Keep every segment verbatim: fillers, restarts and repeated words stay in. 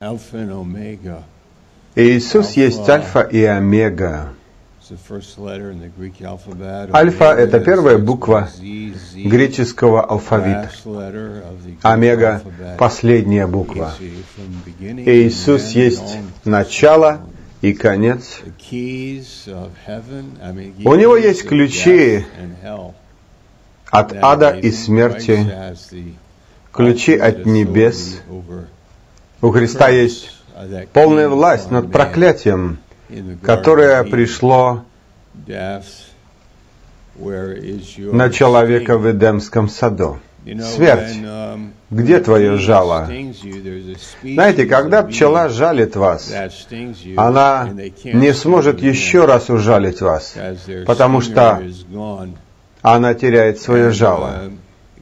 Иисус есть Альфа и Омега. Альфа – это первая буква греческого алфавита. Омега – последняя буква. Иисус есть начало и конец. У Него есть ключи от ада и смерти, ключи от небес. У Христа есть полная власть над проклятием, которое пришло на человека в Эдемском саду. Смерть, где твое жало? Знаете, когда пчела жалит вас, она не сможет еще раз ужалить вас, потому что она теряет свое жало.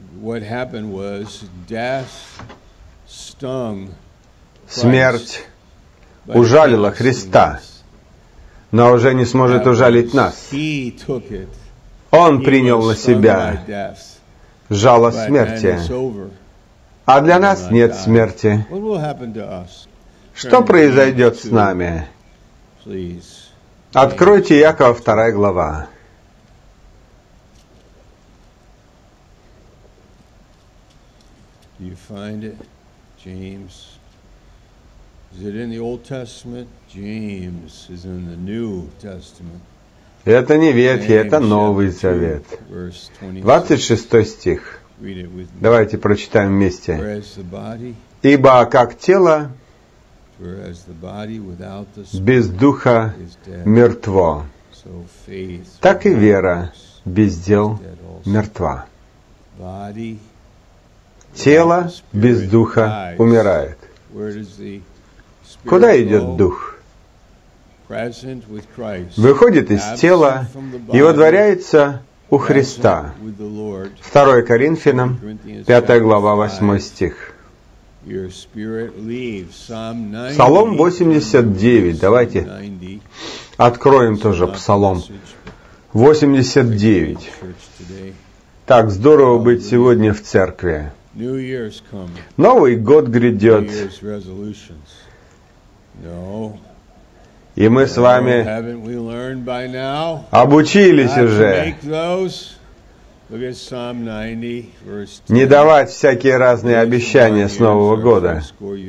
Смерть ужалила Христа, но уже не сможет ужалить нас. Он принял на себя жало смерти, а для нас нет смерти. Что произойдет с нами? Откройте Иакова вторая глава. Это не Ветхий, это Новый Завет. двадцать шестой стих. Давайте прочитаем вместе. «Ибо как тело без духа мертво, так и вера без дел мертва». Тело без духа умирает. Куда идет дух? Выходит из тела и водворяется у Христа. второе Коринфянам, пятая глава, восьмой стих. Псалом восемьдесят девять. Давайте откроем тоже Псалом восемьдесят девять. Так здорово быть сегодня в церкви. Новый год грядет. И мы с вами обучились уже не давать всякие разные обещания с Нового года.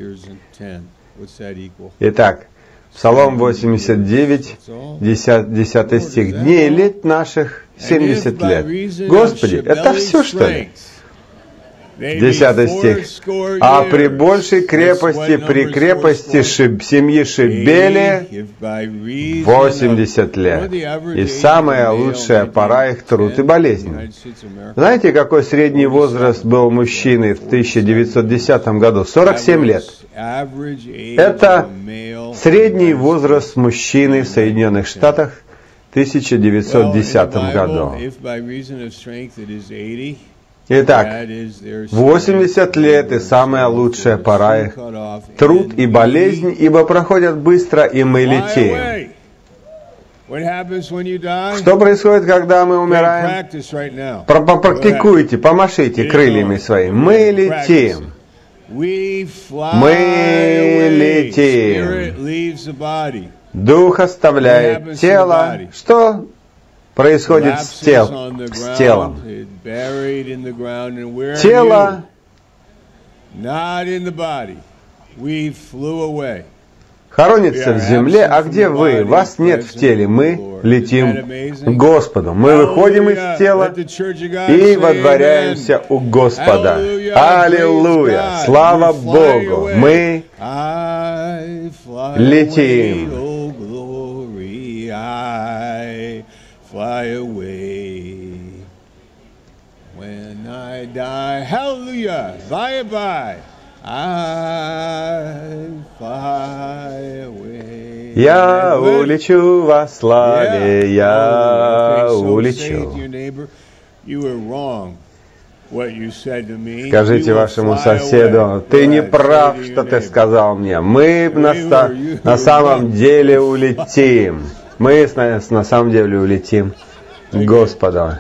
Итак, Псалом восемьдесят девять, десятый стих. «Дней лет наших семьдесят лет». Господи, это все, что ли? Десятый стих. «А при большей крепости, при крепости шиб, семьи Шибели восемьдесят лет. И самая лучшая пора их труд и болезнь». Знаете, какой средний возраст был мужчины в тысяча девятьсот десятом году? сорок семь лет. Это средний возраст мужчины в Соединенных Штатах в тысяча девятьсот десятом году. Итак, восемьдесят лет и самая лучшая пора их труд и болезнь, ибо проходят быстро, и мы летим. Что происходит, когда мы умираем? Попрактикуйте, помашите крыльями своими. Мы летим. Мы летим. Дух оставляет тело. Что происходит с, тел, с телом? Тело хоронится в земле, а где вы? Вас нет в теле. Мы летим к Господу. Мы выходим из тела и водворяемся у Господа. Аллилуйя! Слава Богу! Мы летим. Fly away when I die. Hallelujah. Bye bye. I fly away. Я улечу во славе, я улечу. Скажите вашему соседу, ты не прав, что ты сказал мне. Мы на, на самом деле улетим. Мы на самом деле улетим к Господу.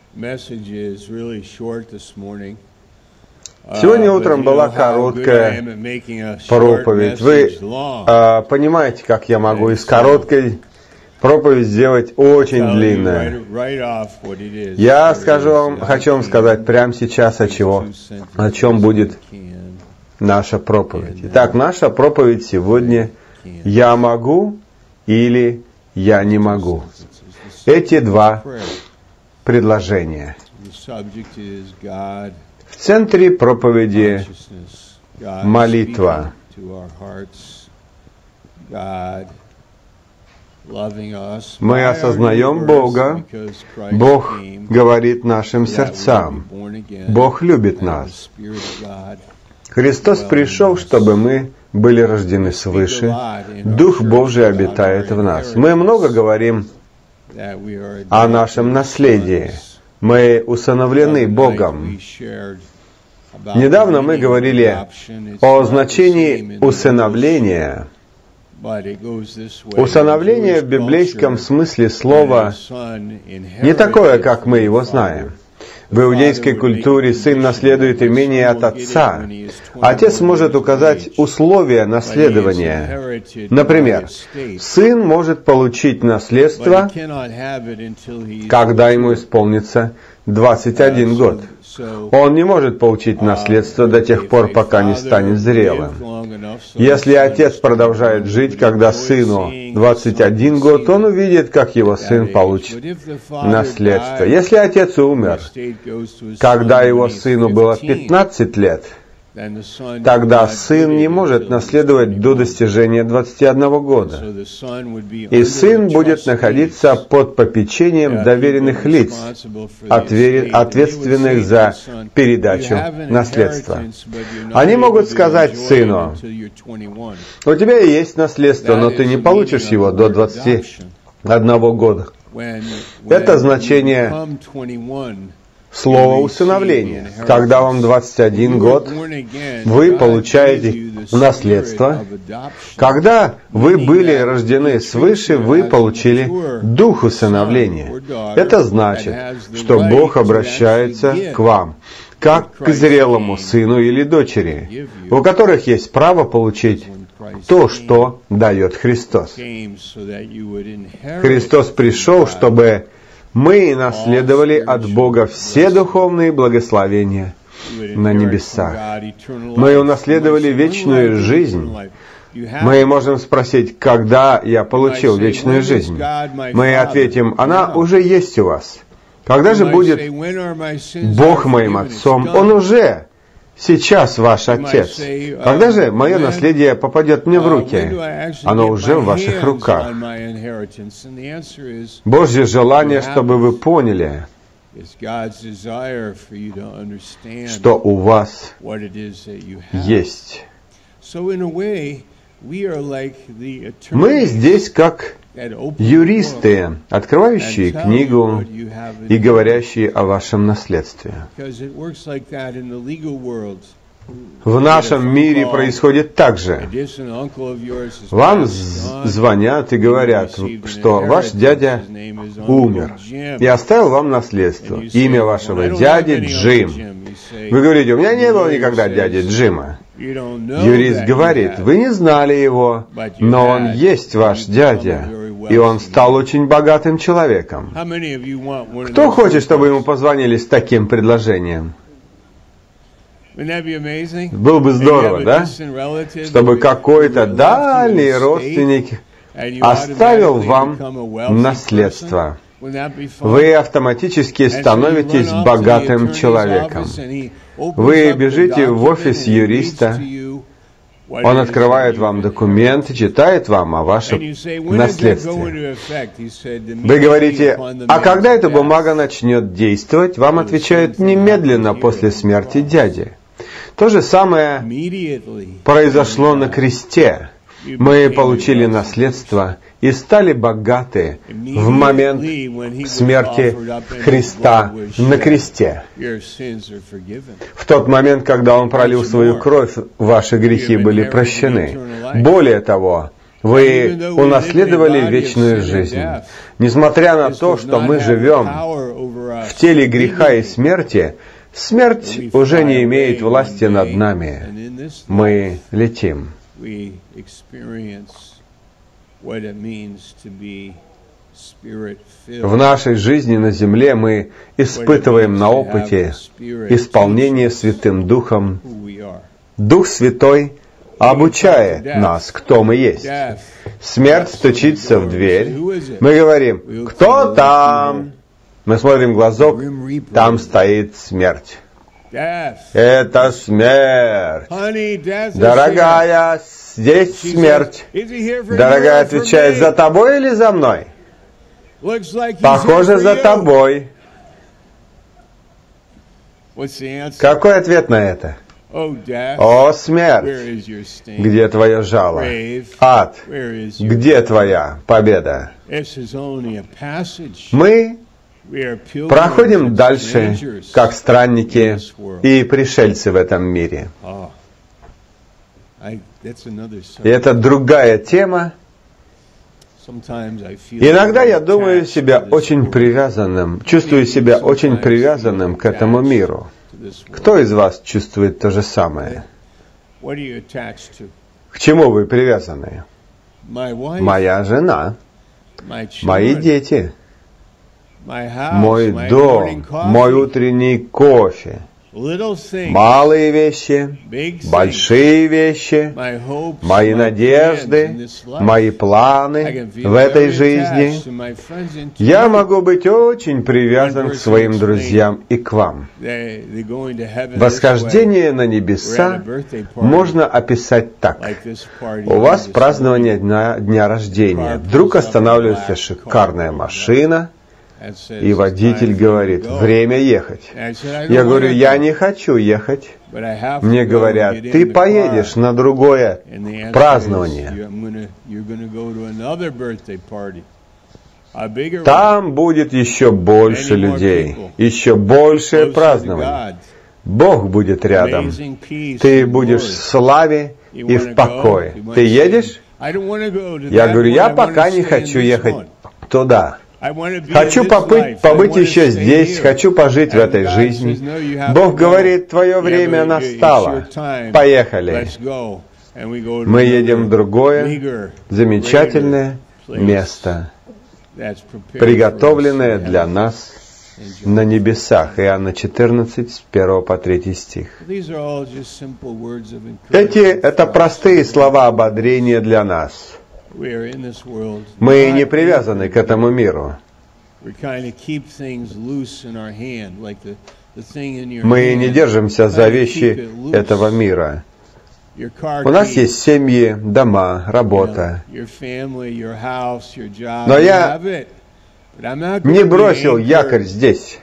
Сегодня утром была короткая проповедь. Вы а, понимаете, как я могу из короткой проповедь сделать очень длинную. Я скажу вам, хочу вам сказать прямо сейчас, о, чего, о чем будет наша проповедь. Итак, наша проповедь сегодня «Я могу» или «Я не могу». Эти два предложения. В центре проповеди молитва. Мы осознаем Бога, Бог говорит нашим сердцам, Бог любит нас. Христос пришел, чтобы мы были рождены свыше, Дух Божий обитает в нас. Мы много говорим о нашем наследии. Мы усыновлены Богом. Недавно мы говорили о значении усыновления. Усыновление в библейском смысле слова не такое, как мы его знаем. В иудейской культуре сын наследует имение от отца. Отец может указать условия наследования. Например, сын может получить наследство, когда ему исполнится двадцать один год. Он не может получить наследство до тех пор, пока не станет зрелым. Если отец продолжает жить, когда сыну двадцать один год, он увидит, как его сын получит наследство. Если отец умер, когда его сыну было пятнадцать лет, тогда сын не может наследовать до достижения двадцати одного года. И сын будет находиться под попечением доверенных лиц, ответственных за передачу наследства. Они могут сказать сыну: у тебя и есть наследство, но ты не получишь его до двадцати одного года. Это значение слово усыновление. Когда вам двадцать один год, вы получаете наследство. Когда вы были рождены свыше, вы получили дух усыновления. Это значит, что Бог обращается к вам, как к зрелому сыну или дочери, у которых есть право получить то, что дает Христос. Христос пришел, чтобы мы наследовали от Бога все духовные благословения на небесах. Мы унаследовали вечную жизнь. Мы можем спросить, когда я получил вечную жизнь? Мы ответим, она уже есть у вас. Когда же будет Бог моим отцом? Он уже сейчас ваш отец. Когда же мое наследие попадет мне в руки? Оно уже в ваших руках. Божье желание, чтобы вы поняли, что у вас есть. Мы здесь как юристы, открывающие книгу и говорящие о вашем наследстве. В нашем мире происходит так же. Вам звонят и говорят, что ваш дядя умер и оставил вам наследство. Имя вашего дяди Джим. Вы говорите, у меня не было никогда дяди Джима. Юрист говорит, вы не знали его, но он есть ваш дядя, и он стал очень богатым человеком. Кто хочет, чтобы ему позвонили с таким предложением? Было бы здорово, да? Чтобы какой-то дальний родственник оставил вам наследство. Вы автоматически становитесь богатым человеком. Вы бежите в офис юриста, он открывает вам документы, читает вам о вашем наследстве. Вы говорите, а когда эта бумага начнет действовать? Вам отвечают, немедленно после смерти дяди. То же самое произошло на кресте. Мы получили наследство и стали богаты в момент смерти Христа на кресте. В тот момент, когда Он пролил свою кровь, ваши грехи были прощены. Более того, вы унаследовали вечную жизнь. Несмотря на то, что мы живем в теле греха и смерти, смерть уже не имеет власти над нами. Мы летим. В нашей жизни на земле мы испытываем на опыте исполнение Святым Духом. Дух Святой обучает нас, кто мы есть. Смерть стучится в дверь. Мы говорим: «Кто там?» Мы смотрим в глазок, там стоит смерть. Это смерть. Дорогая, здесь смерть. Дорогая отвечает: «За тобой или за мной?» Похоже, за тобой. Какой ответ на это? О, смерть, где твое жало? Ад, где твоя победа? Мы проходим дальше, как странники и пришельцы в этом мире. И это другая тема. Иногда я думаю себя очень привязанным, чувствую себя очень привязанным к этому миру. Кто из вас чувствует то же самое? К чему вы привязаны? Моя жена, мои дети, мой дом, мой утренний кофе, малые вещи, большие вещи, мои надежды, мои планы в этой жизни. Я могу быть очень привязан к своим друзьям и к вам. Восхождение на небеса можно описать так. У вас празднование дня, дня рождения. Вдруг останавливается шикарная машина, и водитель говорит: «Время ехать». Я говорю: «Я не хочу ехать». Мне говорят: «Ты поедешь на другое празднование. Там будет еще больше людей, еще большее празднование. Бог будет рядом. Ты будешь в славе и в покое. Ты едешь?» Я говорю: «Я пока не хочу ехать туда. Хочу побыть, побыть еще здесь, хочу пожить в этой жизни». Бог говорит: «Твое время настало. Поехали». Мы едем в другое, замечательное место, приготовленное для нас на небесах. Иоанна четырнадцать, с первого по третий стих. Эти — это простые слова ободрения для нас. Мы не привязаны к этому миру. Мы не держимся за вещи этого мира. У нас есть семьи, дома, работа. Но я не бросил якорь здесь.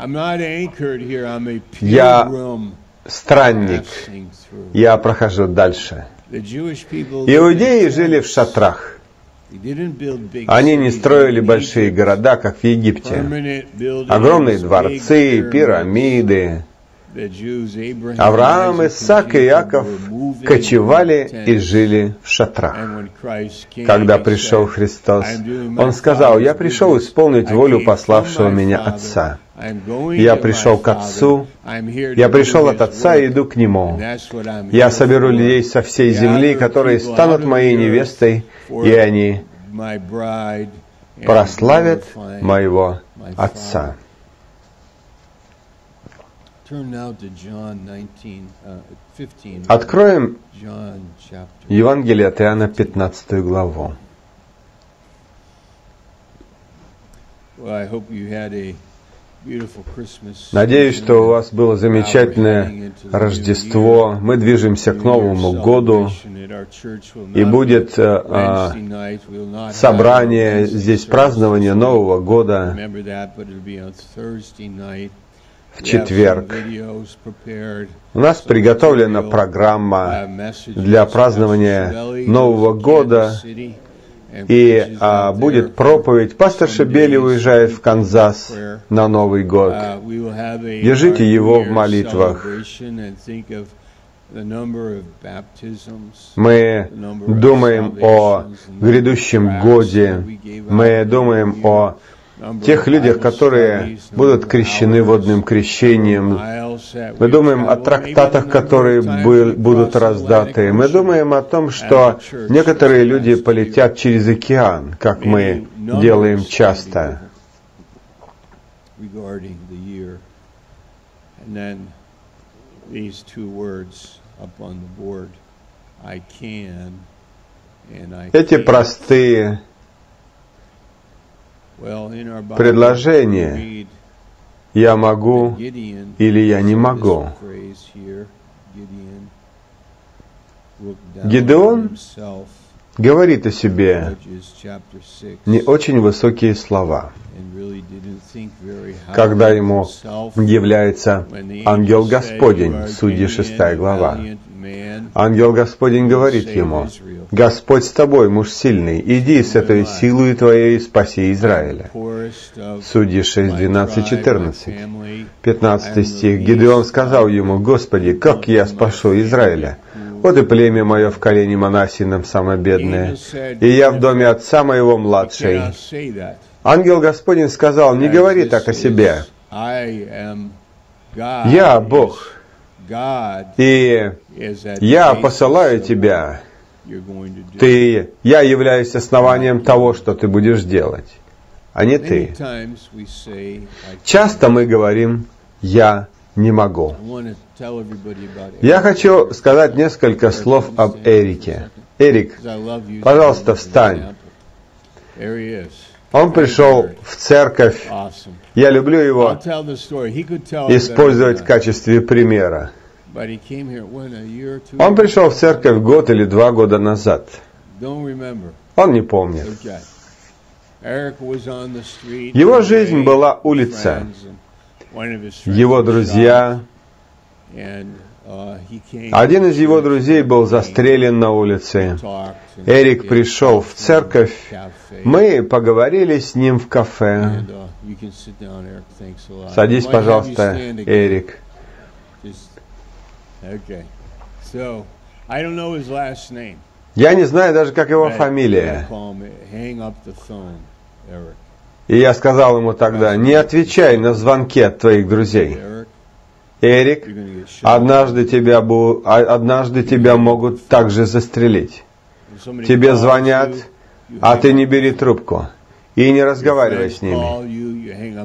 Я странник. Я прохожу дальше. Иудеи жили в шатрах. Они не строили большие города, как в Египте. Огромные дворцы, пирамиды. Авраам, Исаак и Иаков кочевали и жили в шатрах. Когда пришел Христос, Он сказал: «Я пришел исполнить волю пославшего меня Отца. Я пришел к Отцу, я пришел от Отца и иду к Нему. Я соберу людей со всей земли, которые станут моей невестой, и они прославят моего Отца». Откроем Евангелие от Иоанна, пятнадцатую главу. Надеюсь, что у вас было замечательное Рождество. Мы движемся к Новому году, и будет э, собрание здесь, празднование Нового года в четверг. У нас приготовлена программа для празднования Нового года, и а, будет проповедь. Пастор Шебели уезжает в Канзас на Новый год. Держите его в молитвах. Мы думаем о грядущем годе. Мы думаем о тех людях, которые будут крещены водным крещением. Мы думаем о трактатах, которые будут раздаты. Мы думаем о том, что некоторые люди полетят через океан, как мы делаем часто. Эти простые предложения «я могу» или «я не могу». Гидеон говорит о себе не очень высокие слова, когда ему является ангел Господень, Судьи шестая глава. Ангел Господень говорит ему: «Господь с тобой, муж сильный, иди с этой силой твоей и спаси Израиля». Судьи шесть, двенадцать, четырнадцать. пятнадцатый стих. Гидеон сказал ему: «Господи, как я спашу Израиля? Вот и племя мое в колене Манассином самое бедное, и я в доме отца моего младший». Ангел Господень сказал: «Не говори так о себе. Я Бог, и я посылаю тебя. Ты, я являюсь основанием того, что ты будешь делать, а не ты». Часто мы говорим «я не могу». Я хочу сказать несколько слов об Эрике. Эрик, пожалуйста, встань. Он пришел в церковь. Я люблю его использовать в качестве примера. Он пришел в церковь год или два года назад. Он не помнит. Его жизнь была улица. Его друзья. Один из его друзей был застрелен на улице. Эрик пришел в церковь. Мы поговорили с ним в кафе. Садись, пожалуйста, Эрик. Я не знаю даже, как его фамилия. И я сказал ему тогда: не отвечай на звонки от твоих друзей. Эрик, однажды тебя, бу... однажды тебя могут также застрелить. Тебе звонят, а ты не бери трубку и не разговаривай с ними.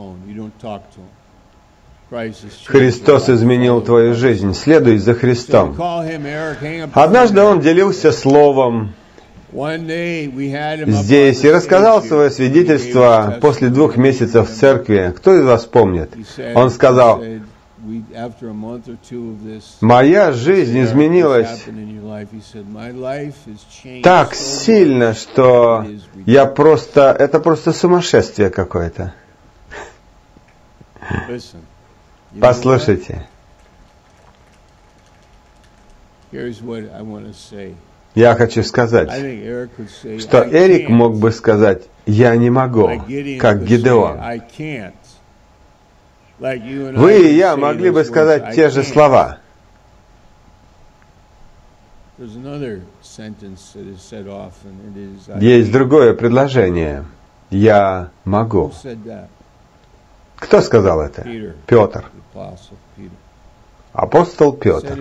Христос изменил твою жизнь. Следуй за Христом. Однажды он делился словом здесь и рассказал свое свидетельство после двух месяцев в церкви. Кто из вас помнит? Он сказал: «Моя жизнь изменилась так сильно, что я просто... это просто сумасшествие какое-то». Послушайте. Я хочу сказать, что Эрик мог бы сказать: «Я не могу», как Гидеон. Вы и я могли бы сказать те же слова. Есть другое предложение. «Я могу». Кто сказал это? Петр. Апостол Петр.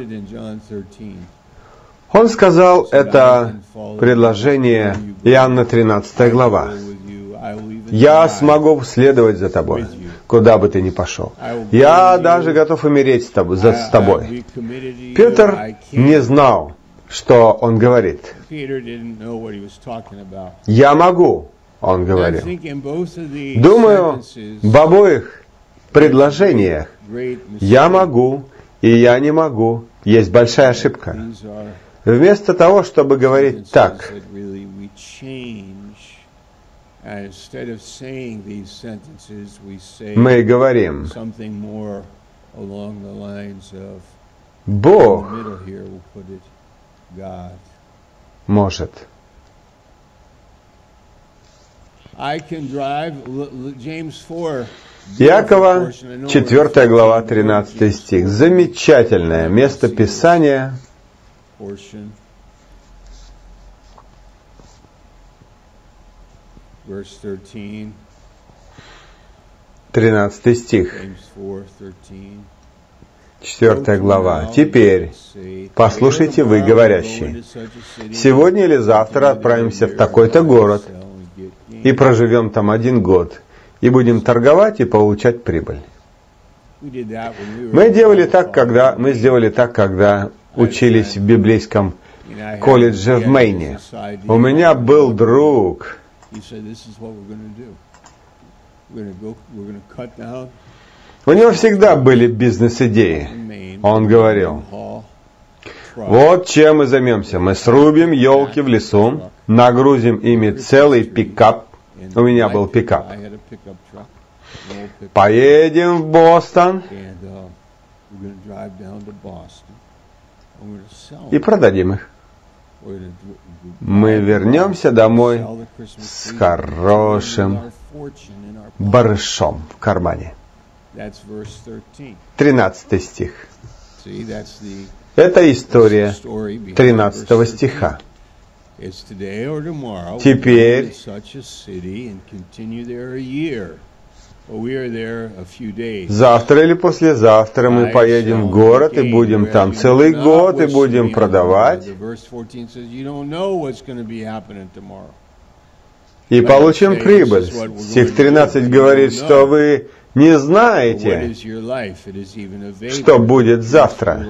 Он сказал это предложение, Иоанна тринадцатая глава. «Я смогу следовать за тобой, куда бы ты ни пошел. Я даже готов умереть с тобой, за, с тобой». Петр не знал, что он говорит. «Я могу», он говорил. Думаю, в обоих предложениях «я могу» и «я не могу» есть большая ошибка. Вместо того, чтобы говорить так, мы говорим: Бог может. Иакова, четвёртая глава, тринадцатый стих. Замечательное место Писания. тринадцатый стих. Четвертая глава. «Теперь послушайте вы, говорящие, сегодня или завтра отправимся в такой-то город и проживем там один год, и будем торговать и получать прибыль». Мы делали так, когда мы сделали так, когда учились в библейском колледже в Мэйне. У меня был друг. У него всегда были бизнес-идеи. Он говорил: вот чем мы займемся. Мы срубим елки в лесу, нагрузим ими целый пикап. У меня был пикап. Поедем в Бостон и продадим их. Мы вернемся домой с хорошим барышом в кармане. Тринадцатый стих. Это история тринадцатого стиха. Теперь завтра или послезавтра мы поедем в город и будем там целый год и будем продавать. И получим прибыль. Стих тринадцать говорит, что вы не знаете, что будет завтра.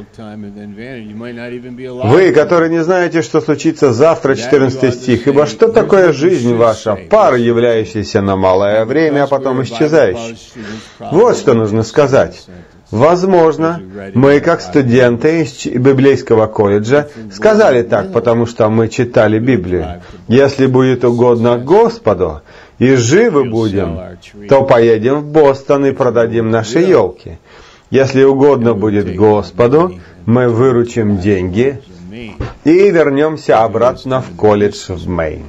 Вы, которые не знаете, что случится завтра, четырнадцатый стих. Ибо что такое жизнь ваша? Пар, являющийся на малое время, а потом исчезающий. Вот что нужно сказать. Возможно, мы, как студенты из библейского колледжа, сказали так, потому что мы читали Библию. Если будет угодно Господу, и живы будем, то поедем в Бостон и продадим наши елки. Если угодно будет Господу, мы выручим деньги и вернемся обратно в колледж в Мэйн.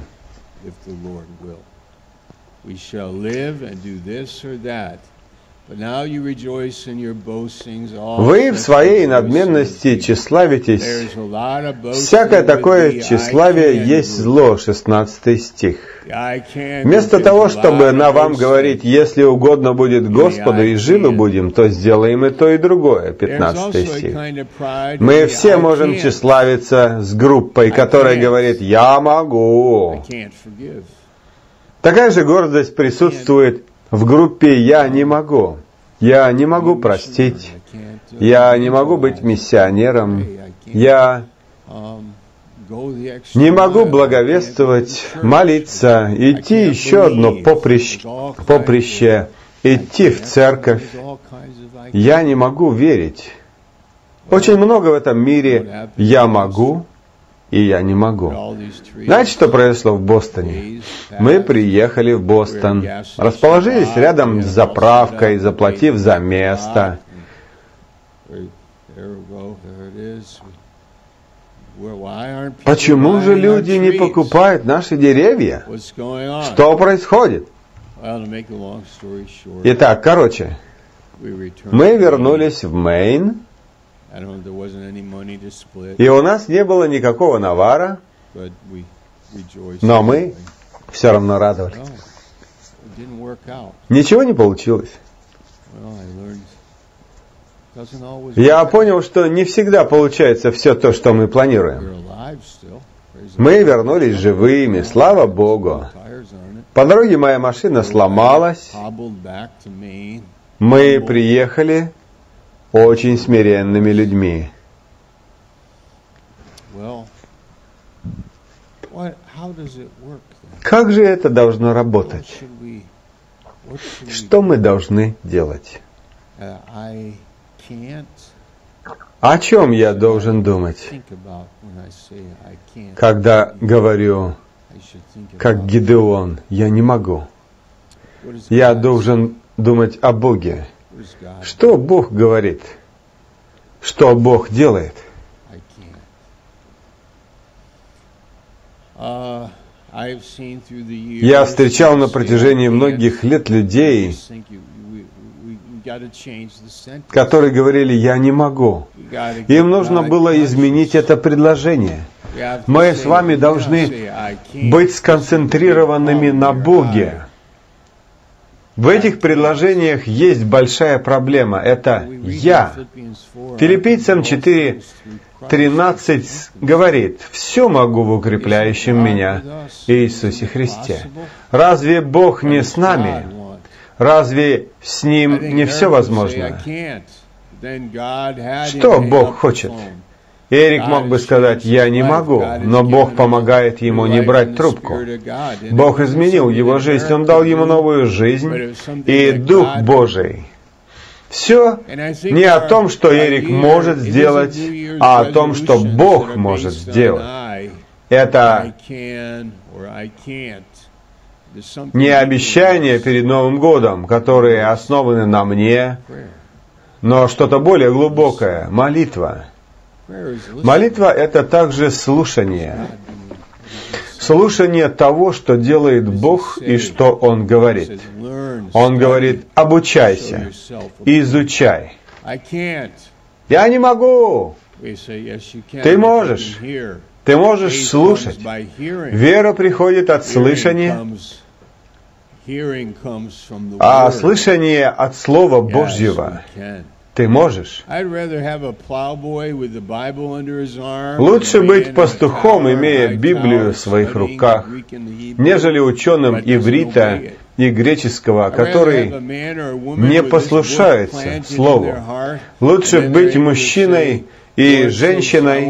Вы в своей надменности тщеславитесь. Всякое такое тщеславие есть зло, шестнадцатый стих. Вместо того, чтобы на вам говорить, если угодно будет Господу и живы будем, то сделаем и то, и другое, пятнадцатый стих. Мы все можем тщеславиться с группой, которая говорит «я могу». Такая же гордость присутствует в группе «я не могу». Я не могу простить. Я не могу быть миссионером. Я не могу благовествовать, молиться, идти еще одно поприще, поприще, идти в церковь. Я не могу верить. Очень много в этом мире «я могу» и «я не могу». Знаете, что произошло в Бостоне? Мы приехали в Бостон, расположились рядом с заправкой, заплатив за место. Почему же люди не покупают наши деревья? Что происходит? Итак, короче, мы вернулись в Мэйн, и у нас не было никакого навара, но мы все равно радовались. Ничего не получилось. Я понял, что не всегда получается все то, что мы планируем. Мы вернулись живыми, слава Богу. По дороге моя машина сломалась. Мы приехали очень смиренными людьми. Как же это должно работать? Что мы должны делать? О чем я должен думать, когда говорю, как Гидеон, я не могу? Я должен думать о Боге. Что Бог говорит? Что Бог делает? Я встречал на протяжении многих лет людей, которые говорили, я не могу. Им нужно было изменить это предложение. Мы с вами должны быть сконцентрированными на Боге. В этих предложениях есть большая проблема. Это «я». Филиппийцам четыре тринадцать говорит: «Все могу в укрепляющем меня Иисусе Христе». Разве Бог не с нами? Разве с Ним не все возможно? Что Бог хочет? Эрик мог бы сказать: «Я не могу», но Бог помогает ему не брать трубку. Бог изменил его жизнь, Он дал ему новую жизнь, и Дух Божий. Все не о том, что Эрик может сделать, а о том, что Бог может сделать. Это не обещания перед Новым годом, которые основаны на мне, но что-то более глубокое — молитва. Молитва — это также слушание. Слушание того, что делает Бог и что Он говорит. Он говорит: обучайся, изучай. Я не могу. Ты можешь. Ты можешь слушать. Вера приходит от слышания, а слышание от Слова Божьего. Ты можешь. Лучше быть пастухом, имея Библию в своих руках, нежели ученым иврита и греческого, который не послушается Слову. Лучше быть мужчиной и женщиной,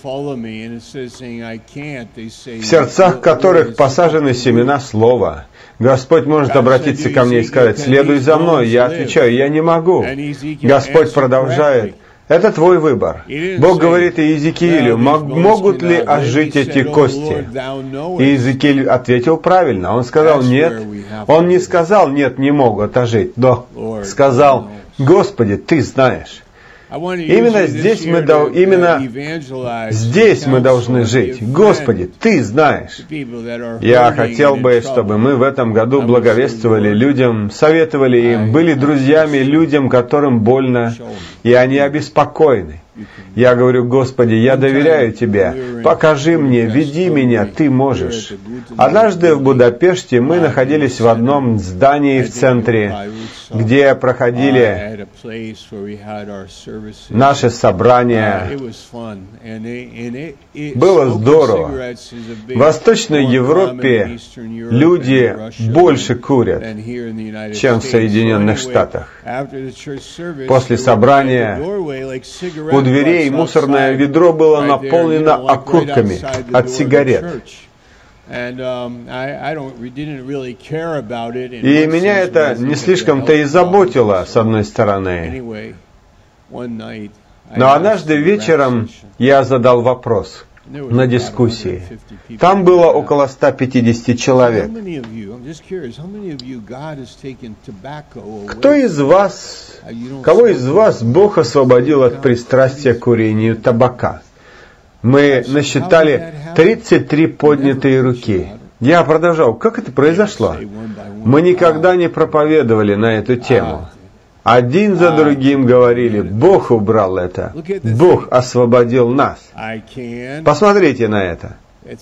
в сердцах которых посажены семена Слова. Господь может обратиться ко мне и сказать: «Следуй за мной». Я отвечаю: «Я не могу». Господь продолжает: «Это твой выбор». Бог говорит Иезекиилю: «Могут ли ожить эти кости?» И Иезекииль ответил правильно. Он сказал: «Нет». Он не сказал: «Нет, не могут ожить», но сказал: «Господи, Ты знаешь». Именно здесь мы, дол- именно здесь мы должны жить. Господи, Ты знаешь. Я хотел бы, чтобы мы в этом году благовествовали людям, советовали им, были друзьями людям, которым больно, и они обеспокоены. Я говорю: Господи, я доверяю Тебе, покажи мне, веди меня, Ты можешь. Однажды в Будапеште мы находились в одном здании в центре, где проходили наши собрания. Было здорово. В Восточной Европе люди больше курят, чем в Соединенных Штатах. После собрания у дверей мусорное ведро было наполнено окурками от сигарет. И меня это не слишком-то и заботило, с одной стороны. Но однажды вечером я задал вопрос на дискуссии. Там было около ста пятидесяти человек. Кто из вас, кого из вас Бог освободил от пристрастия к курению табака? Мы насчитали тридцать три поднятые руки. Я продолжал: как это произошло? Мы никогда не проповедовали на эту тему. Один за другим говорили: Бог убрал это. Бог освободил нас. Посмотрите на это.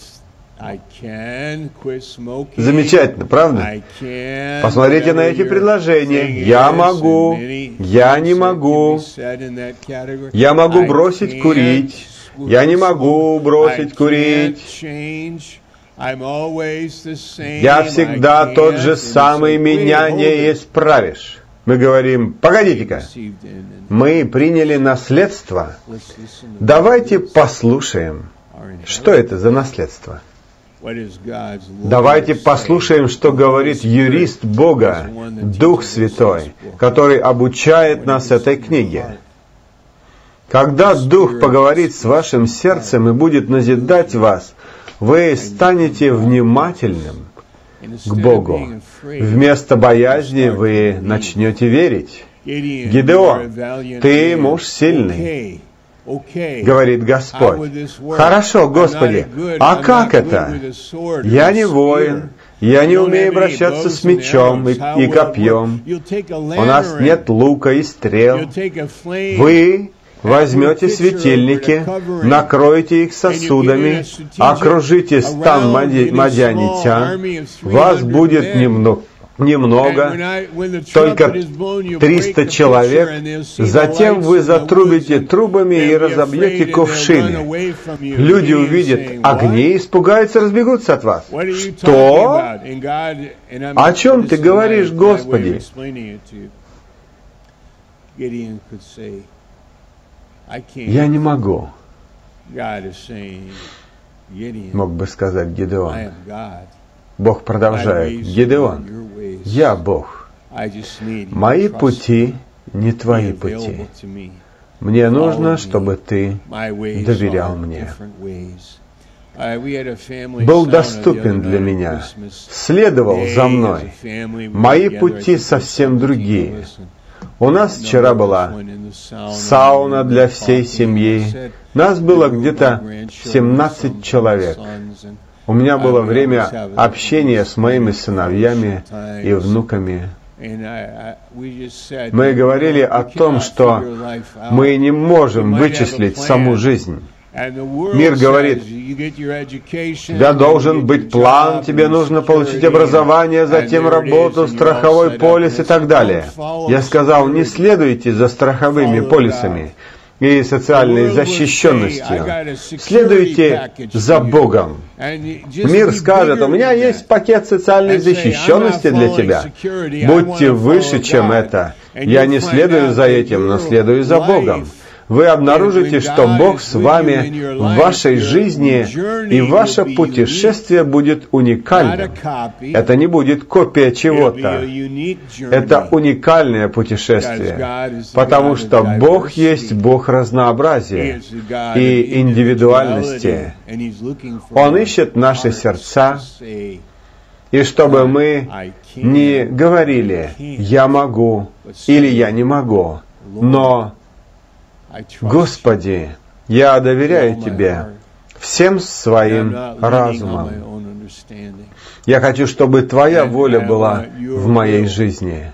Замечательно, правда? Посмотрите на эти предложения. Я могу, я не могу, я могу бросить курить, я не могу бросить курить, я всегда тот же самый, меня не исправишь. Мы говорим: погодите-ка, мы приняли наследство. Давайте послушаем, что это за наследство. Давайте послушаем, что говорит юрист Бога, Дух Святой, который обучает нас этой книге. Когда Дух поговорит с вашим сердцем и будет назидать вас, вы станете внимательным к Богу. Вместо боязни вы начнете верить. Гидеон, ты муж сильный, говорит Господь. Хорошо, Господи, а как это? Я не воин, я не умею обращаться с мечом и, и копьем. У нас нет лука и стрел. Вы возьмете светильники, накроете их сосудами, окружите стан мадьянитян, вас будет немного, немного, только триста человек, затем вы затрубите трубами и разобьете кувшины. Люди увидят огни, испугаются, разбегутся от вас. Что? О чем ты говоришь, Господи? Я не могу, мог бы сказать Гидеон. Бог продолжает: Гидеон, я Бог. Мои пути не твои пути. Мне нужно, чтобы ты доверял мне. Был доступен для меня, следовал за мной. Мои пути совсем другие. У нас вчера была сауна для всей семьи. Нас было где-то семнадцать человек. У меня было время общения с моими сыновьями и внуками. Мы говорили о том, что мы не можем вычислить саму жизнь. Мир говорит: у тебя должен быть план, тебе нужно получить образование, затем работу, страховой полис и так далее. Я сказал: не следуйте за страховыми полисами и социальной защищенностью. Следуйте за Богом. Мир скажет: у меня есть пакет социальной защищенности для тебя. Будьте выше, чем это. Я не следую за этим, но следую за Богом. Вы обнаружите, что Бог с вами в вашей жизни, и ваше путешествие будет уникальным. Это не будет копия чего-то. Это уникальное путешествие, потому что Бог есть Бог разнообразия и индивидуальности. Он ищет наши сердца, и чтобы мы не говорили «я могу» или «я не могу», но «Господи, я доверяю Тебе всем своим разумом. Я хочу, чтобы Твоя воля была в моей жизни».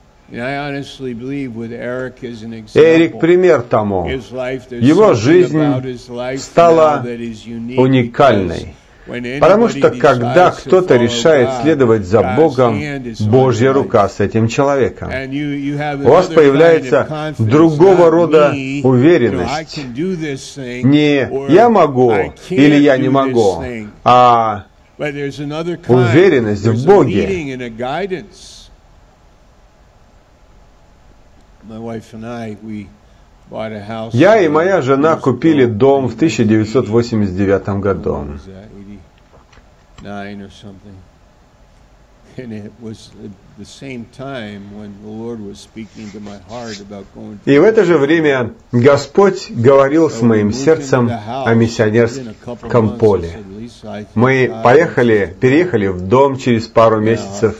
Эрик пример тому. Его жизнь стала уникальной. Потому что, когда кто-то решает следовать за Богом, Божья рука с этим человеком. У вас появляется другого рода уверенность. Не «я могу» или «я не могу», а уверенность в Боге. Я и моя жена купили дом в тысяча девятьсот восемьдесят девятом году. И в это же время Господь говорил с моим сердцем о миссионерском поле. Мы поехали, переехали в дом через пару месяцев.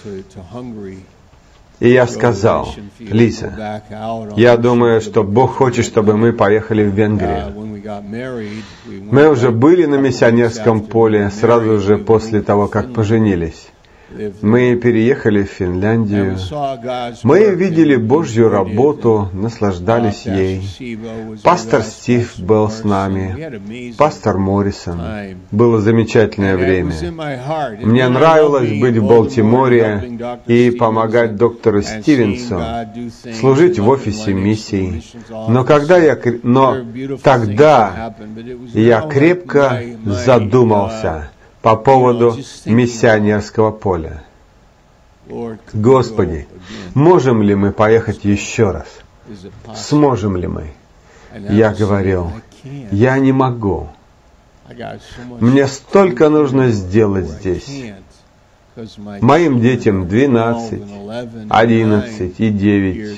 И я сказал: Лиза, я думаю, что Бог хочет, чтобы мы поехали в Венгрию. Мы уже были на миссионерском поле сразу же после того, как поженились. Мы переехали в Финляндию. Мы видели Божью работу, наслаждались ей. Пастор Стив был с нами, пастор Моррисон. Было замечательное время. Мне нравилось быть в Балтиморе и помогать доктору Стивенсу, служить в офисе миссий. Но, когда я, но тогда я крепко задумался по поводу миссионерского поля. Господи, можем ли мы поехать еще раз? Сможем ли мы? Я говорил: я не могу. Мне столько нужно сделать здесь. Моим детям двенадцать, одиннадцать и девять.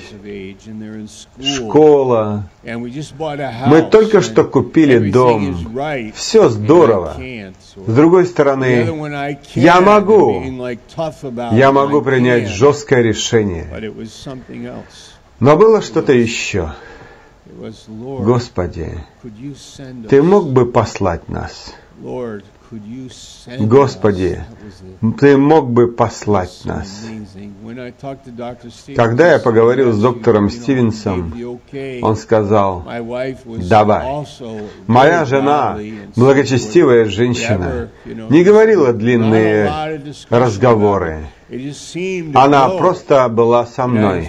Школа. Мы только что купили дом. Все здорово. С другой стороны, я могу. Я могу принять жесткое решение. Но было что-то еще. Господи, Ты мог бы послать нас? Господи, Ты мог бы послать нас. Когда я поговорил с доктором Стивенсом, он сказал: давай. Моя жена, благочестивая женщина, не говорила длинные разговоры. Она просто была со мной.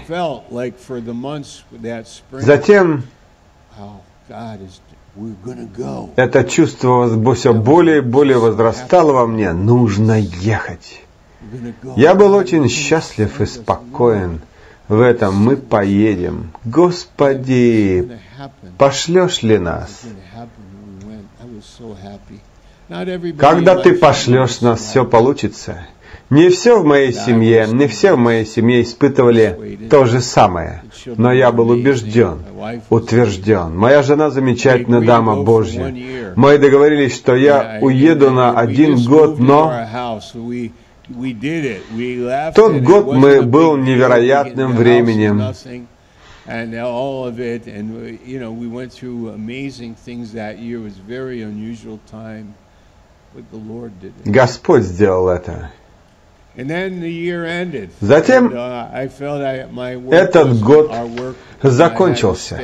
Затем это чувство все более и более возрастало во мне. Нужно ехать. Я был очень счастлив и спокоен в этом. Мы поедем. Господи, пошлешь ли нас? Когда Ты пошлешь нас, все получится. Не все в моей семье, не все в моей семье испытывали то же самое, но я был убежден, утвержден. Моя жена замечательная дама Божья. Мы договорились, что я уеду на один год, но тот год мы был невероятным временем. Господь сделал это. Затем этот год закончился.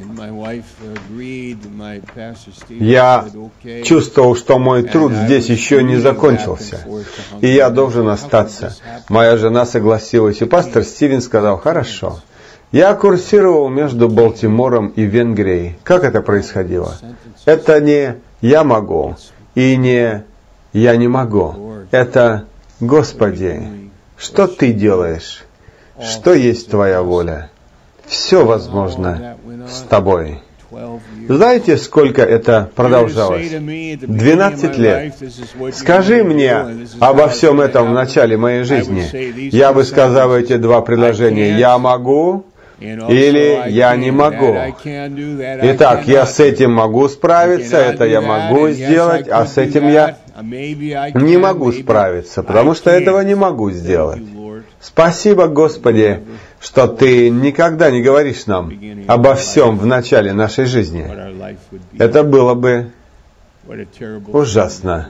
Я чувствовал, что мой труд здесь еще не закончился, и я должен остаться. Моя жена согласилась, и пастор Стивен сказал: хорошо. Я курсировал между Балтимором и Венгрией. Как это происходило? Это не «я могу» и не «я не могу». Это «Господи, что Ты делаешь? Что есть Твоя воля? Все возможно с Тобой». Знаете, сколько это продолжалось? двенадцать лет. Скажи мне обо всем этом в начале моей жизни. Я бы сказал эти два предложения: «Я могу» или «я не могу». Итак, я с этим могу справиться, это я могу сделать, а с этим я не могу справиться, потому что этого не могу сделать. Спасибо, Господи, что Ты никогда не говоришь нам обо всем в начале нашей жизни. Это было бы ужасно.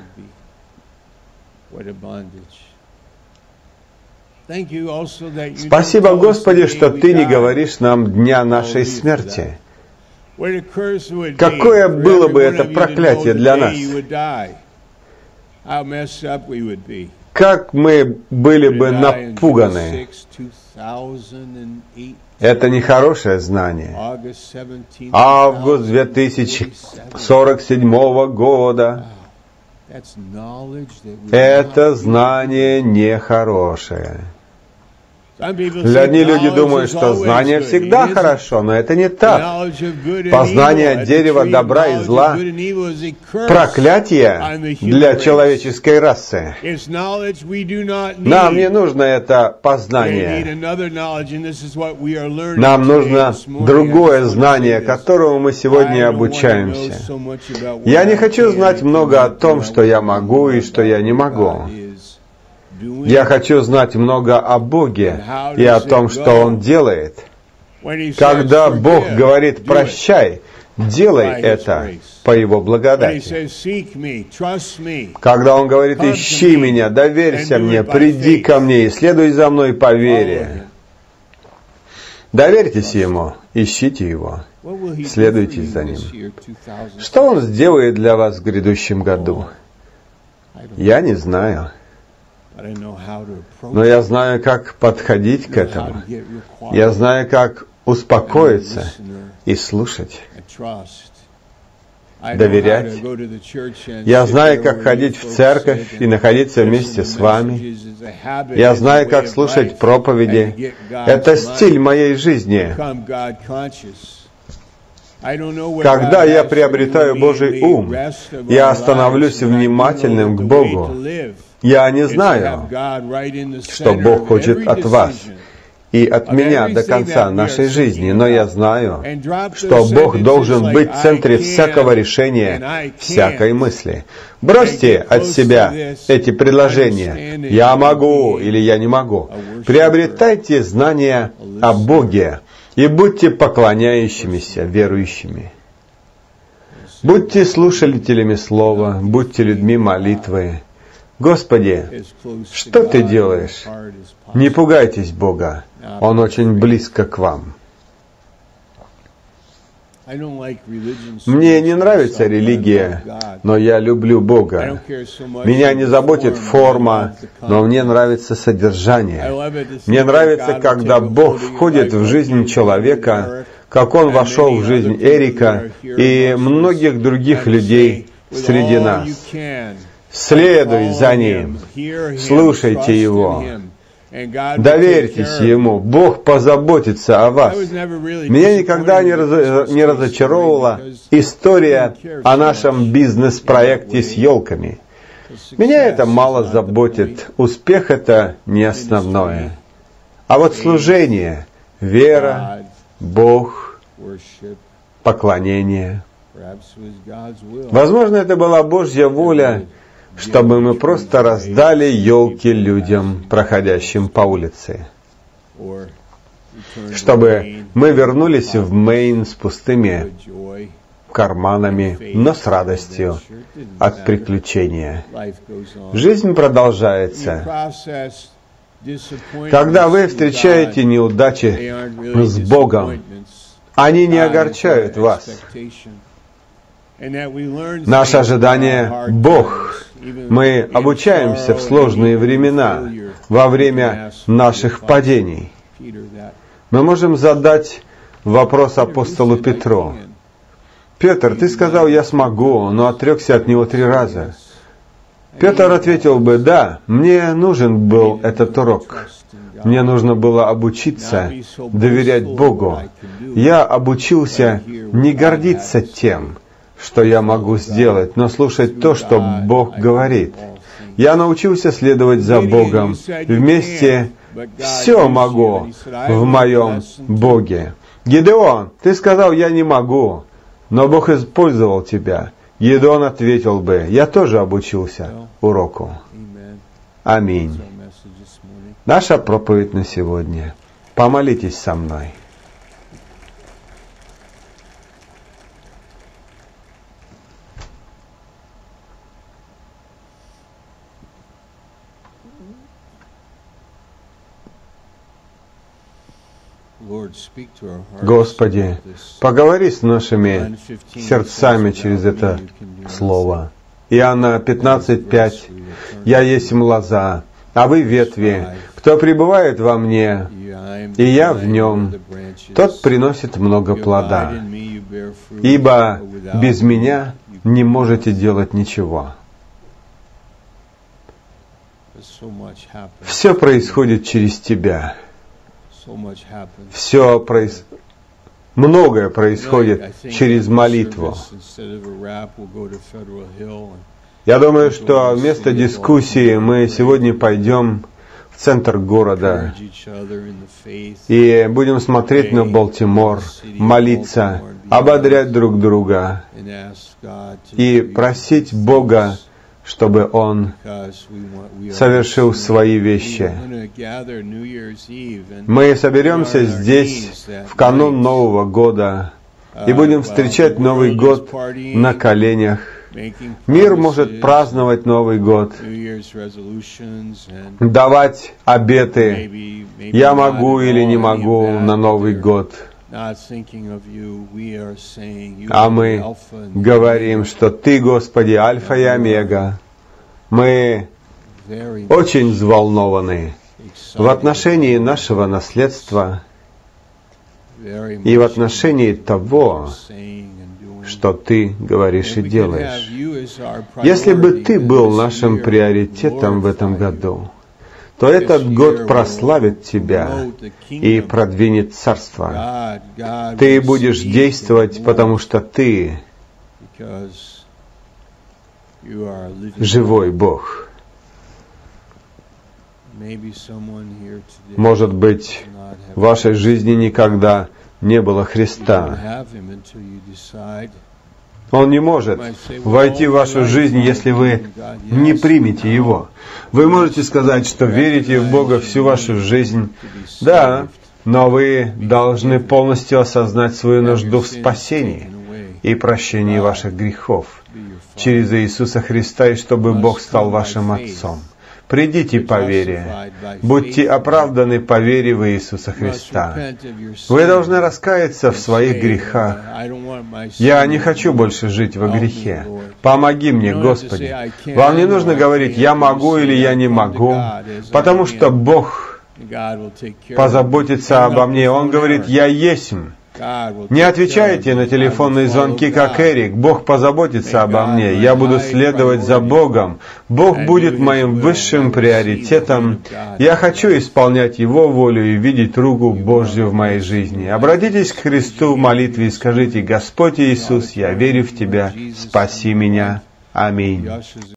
Спасибо, Господи, что Ты не говоришь нам дня нашей смерти. Какое было бы это проклятие для нас? Как мы были бы напуганы. Это нехорошее знание. Август две тысячи сорок седьмого года. Это знание нехорошее. Одни люди думают, что знание всегда хорошо, но это не так. Познание дерева добра и зла – проклятие для человеческой расы. Нам не нужно это познание. Нам нужно другое знание, которому мы сегодня обучаемся. Я не хочу знать много о том, что я могу и что я не могу. Я хочу знать много о Боге и о том, что Он делает. Когда Бог говорит «прощай», делай это по Его благодати. Когда Он говорит «ищи Меня, доверься Мне, приди ко Мне и следуй за Мной по вере», доверьтесь Ему, ищите Его, следуйте за Ним. Что Он сделает для вас в грядущем году? Я не знаю. Но я знаю, как подходить к этому. Я знаю, как успокоиться и слушать, доверять. Я знаю, как ходить в церковь и находиться вместе с вами. Я знаю, как слушать проповеди. Это стиль моей жизни. Когда я приобретаю Божий ум, я становлюсь внимательным к Богу. Я не знаю, что Бог хочет от вас и от меня до конца нашей жизни, но я знаю, что Бог должен быть в центре всякого решения, всякой мысли. Бросьте от себя эти предложения «я могу» или «я не могу». Приобретайте знания о Боге и будьте поклоняющимися, верующими. Будьте слушателями слова, будьте людьми молитвы. Господи, что Ты делаешь? Не пугайтесь Бога, Он очень близко к вам. Мне не нравится религия, но я люблю Бога. Меня не заботит форма, но мне нравится содержание. Мне нравится, когда Бог входит в жизнь человека, как Он вошел в жизнь Эрика и многих других людей среди нас. Следуй за Ним, слушайте Его, доверьтесь Ему, Бог позаботится о вас. Меня никогда не, раз, не разочаровывала история о нашем бизнес-проекте с елками. Меня это мало заботит, успех это не основное. А вот служение, вера, Бог, поклонение. Возможно, это была Божья воля, чтобы мы просто раздали елки людям, проходящим по улице. Чтобы мы вернулись в Мэйн с пустыми карманами, но с радостью от приключения. Жизнь продолжается. Когда вы встречаете неудачи с Богом, они не огорчают вас. Наше ожидание — Бог. Мы обучаемся в сложные времена, во время наших падений. Мы можем задать вопрос апостолу Петру. «Петр, ты сказал, я смогу, но отрекся от него три раза». Петр ответил бы: «Да, мне нужен был этот урок. Мне нужно было обучиться доверять Богу. Я обучился не гордиться тем, что я могу сделать, но слушать то, что Бог говорит. Я научился следовать за Богом. Вместе все могу в моем Боге». «Гидеон, ты сказал, я не могу, но Бог использовал тебя». Гидеон ответил бы: «Я тоже обучился уроку». Аминь. Наша проповедь на сегодня. Помолитесь со мной. Господи, поговори с нашими сердцами через это слово. Иоанна пятнадцать пять. «Я есть лоза, а вы ветви. Кто пребывает во мне, и я в нем, тот приносит много плода. Ибо без меня не можете делать ничего». Все происходит через Тебя. Все проис... Многое происходит через молитву. Я думаю, что вместо дискуссии мы сегодня пойдем в центр города и будем смотреть на Балтимор, молиться, ободрять друг друга и просить Бога, чтобы Он совершил свои вещи. Мы соберемся здесь в канун Нового года и будем встречать Новый год на коленях. Мир может праздновать Новый год, давать обеты «я могу» или «не могу» на Новый год. А мы говорим, что Ты, Господи, Альфа и Омега. Мы очень взволнованы в отношении нашего наследства и в отношении того, что Ты говоришь и делаешь. Если бы Ты был нашим приоритетом в этом году, то этот год прославит Тебя и продвинет Царство. Ты будешь действовать, потому что Ты живой Бог. Может быть, в вашей жизни никогда не было Христа. Он не может войти в вашу жизнь, если вы не примете Его. Вы можете сказать, что верите в Бога всю вашу жизнь. Да, но вы должны полностью осознать свою нужду в спасении. и прощении ваших грехов через Иисуса Христа, и чтобы Бог стал вашим Отцом. Придите по вере, будьте оправданы по вере в Иисуса Христа. Вы должны раскаяться в своих грехах. Я не хочу больше жить во грехе. Помоги мне, Господи. Вам не нужно говорить «я могу» или «я не могу», потому что Бог позаботится обо мне. Он говорит «я есмь». Не отвечайте на телефонные звонки, как Эрик. Бог позаботится обо мне. Я буду следовать за Богом. Бог будет моим высшим приоритетом. Я хочу исполнять Его волю и видеть руку Божью в моей жизни. Обратитесь к Христу в молитве и скажите: «Господь Иисус, я верю в Тебя. Спаси меня. Аминь».